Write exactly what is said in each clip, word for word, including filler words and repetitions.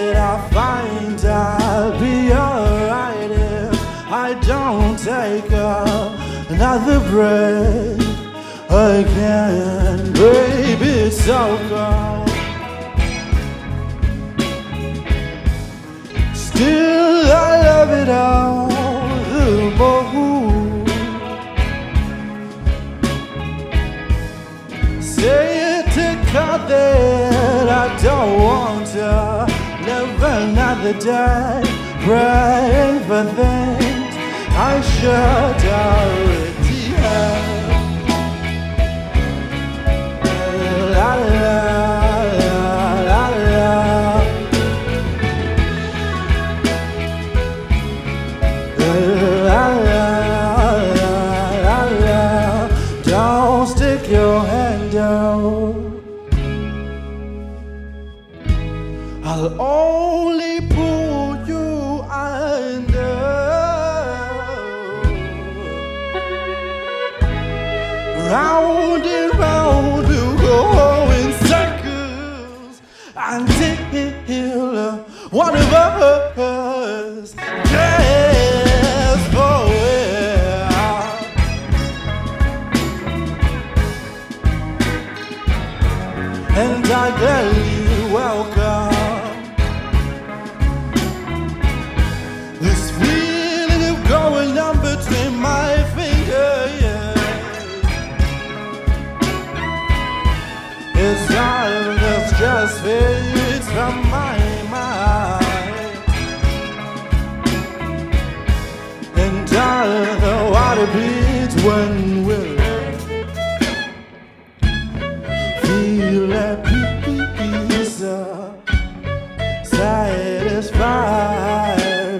it, I find I'll be alright if I don't take another break again. Baby, it's so cold. Still, I love it all the more. Say it to God that I don't want to live another day, praying for things I should already have. La, la, la, la, la. La, la, la, la, la. Don't stick your hand out. I'll only pull you under. Round and round we'll go in circles until one of us cares for it. And I gladly welcome this feeling of going on between my fingers. Yeah. It's all that's just fades from my mind, and all the water beats when we're feel at peace, uh, satisfied,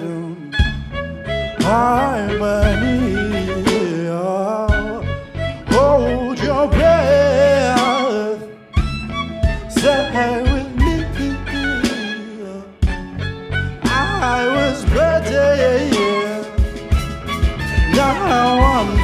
harmony. Oh, hold your breath, stay with me. I was ready, now I'm